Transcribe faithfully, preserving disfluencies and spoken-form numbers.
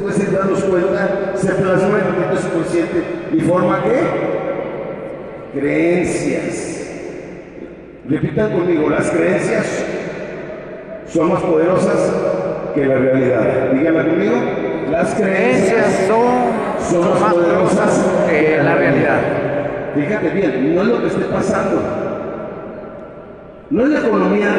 después sin darnos cuenta se plasma en nuestro subconsciente y forma ¿qué? Creencias. Repitan conmigo, las creencias son más poderosas que la realidad. Díganla conmigo, las creencias son, son más poderosas que la realidad. Fíjate bien, no es lo que esté pasando, no es la economía